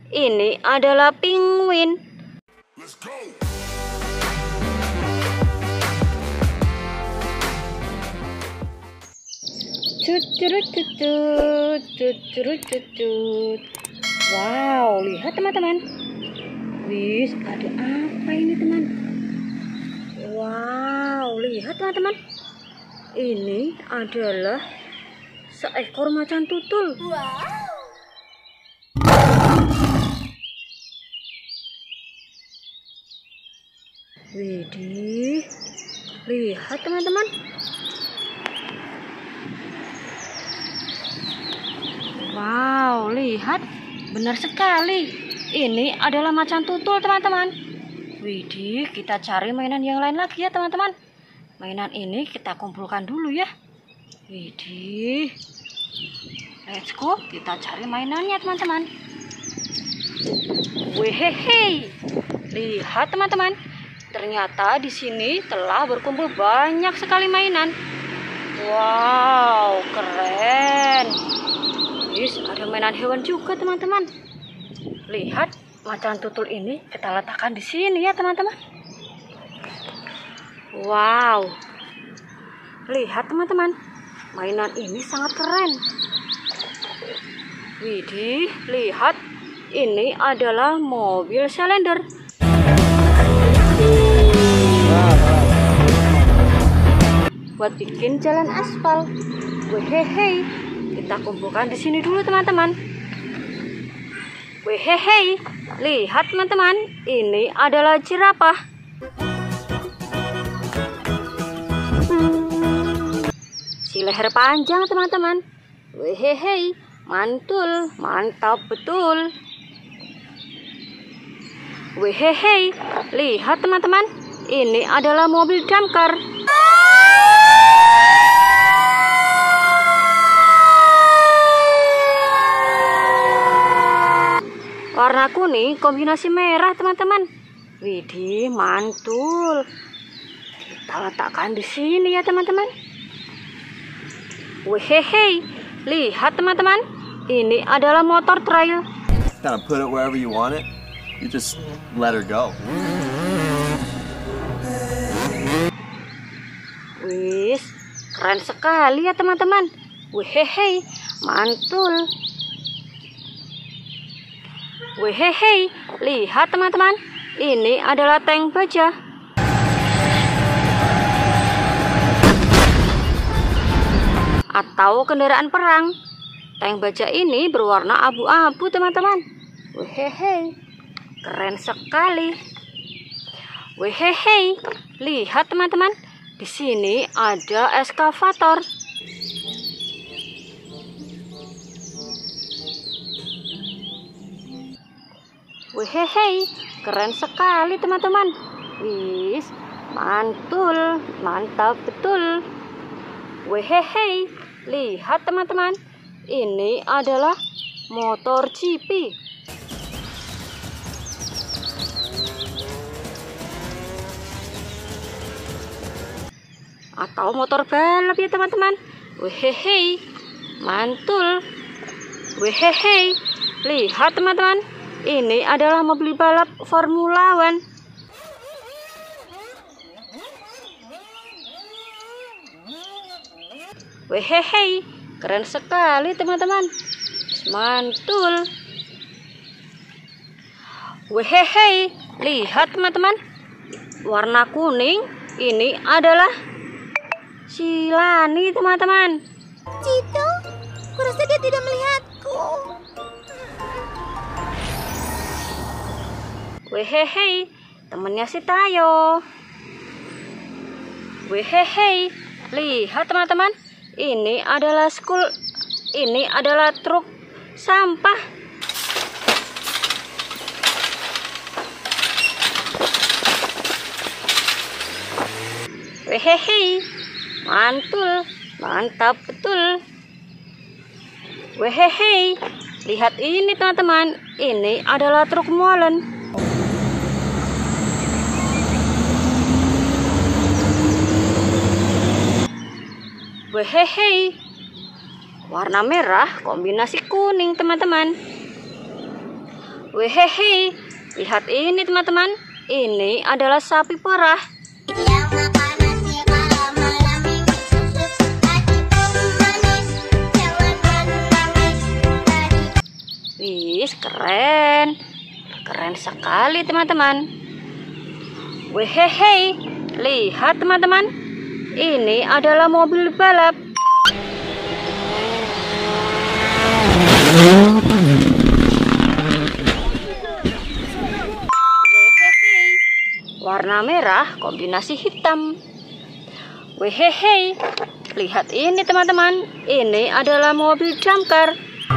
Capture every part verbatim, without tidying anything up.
ini adalah penguin. Let's go. Cucurut, cucurut, cucut. Wow, lihat teman-teman. Wis, ada apa ini teman? Wow, lihat teman-teman. Ini adalah seekor macan tutul. Wow. Widih, lihat teman-teman. Wow, lihat, benar sekali. Ini adalah macan tutul teman-teman. Widih, kita cari mainan yang lain lagi ya teman-teman. Mainan ini kita kumpulkan dulu ya. Widih, let's go, kita cari mainannya teman-teman. Wehehe, lihat teman-teman. Ternyata di sini telah berkumpul banyak sekali mainan. Wow, keren. Yes, ada mainan hewan juga teman-teman. Lihat, macan tutul ini kita letakkan di sini ya teman-teman. Wow, lihat teman-teman, mainan ini sangat keren. Widih, lihat, ini adalah mobil Slender. Buat bikin jalan aspal. Wehehe, kita kumpulkan di sini dulu teman-teman. Wehehe, lihat teman-teman, ini adalah jerapah. Si leher panjang teman-teman. Wehehe, mantul, mantap betul. Wehehe, lihat teman-teman, ini adalah mobil damkar. Warna kuning kombinasi merah teman-teman. Widih, mantul. Kita letakkan di sini ya teman-teman. Wehehe, lihat teman-teman, ini adalah motor trail. Kind of put it wherever you want it. You just let her go. Wis, keren sekali ya teman-teman. Wehehe, mantul. Wehehe, lihat teman-teman, ini adalah tank baja. Atau kendaraan perang. Tank baja ini berwarna abu-abu teman-teman. Wehehe, keren sekali. Wehehe, lihat teman-teman, di sini ada eskavator. Wehehe, keren sekali teman-teman. Wis, mantul, mantap betul. Wehehe, lihat teman-teman, ini adalah motor G P. Atau motor balap ya teman-teman. Wehehe, mantul. Wehehe, lihat teman-teman, ini adalah mobil balap Formula One. Wehehe, keren sekali teman-teman. Mantul. Wehehe, lihat teman-teman, warna kuning, ini adalah si Lani teman-teman. Cito, kurasa dia tidak melihatku. Wehehe, temennya si Tayo. Wehehe, lihat teman-teman, ini adalah school, ini adalah truk sampah. Wehehe, mantul, mantap betul. Wehehe, lihat ini teman-teman, ini adalah truk molen. Wehehe, warna merah kombinasi kuning teman-teman. Wehehe, lihat ini teman-teman. Ini adalah sapi perah. Wih, keren. Keren sekali teman-teman. Wehehe, lihat teman-teman. Ini adalah mobil balap. Warna merah kombinasi hitam. Wehehe, lihat ini teman-teman. Ini adalah mobil damkar.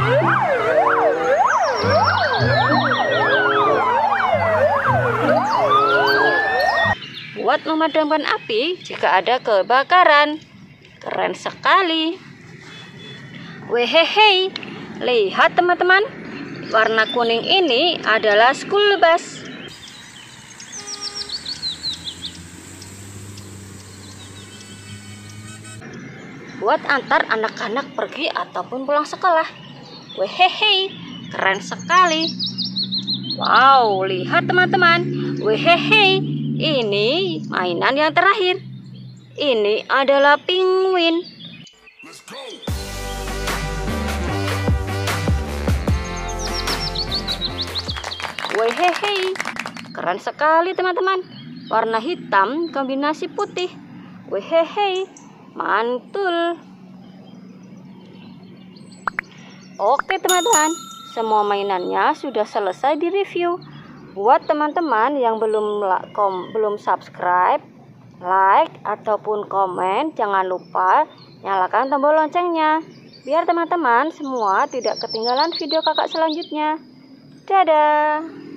Buat memadamkan api jika ada kebakaran. Keren sekali. Wehehe, lihat teman-teman. Warna kuning ini adalah school bus. Buat antar anak-anak pergi ataupun pulang sekolah. Wehehe, keren sekali. Wow, lihat teman-teman. Wehehe, ini mainan yang terakhir. Ini adalah penguin. Wehehe, keren sekali teman-teman. Warna hitam kombinasi putih. Wehehe, mantul. Oke teman-teman, semua mainannya sudah selesai direview. Buat teman-teman yang belum kom, belum subscribe, like ataupun komen, jangan lupa nyalakan tombol loncengnya biar teman-teman semua tidak ketinggalan video kakak selanjutnya. Dadah.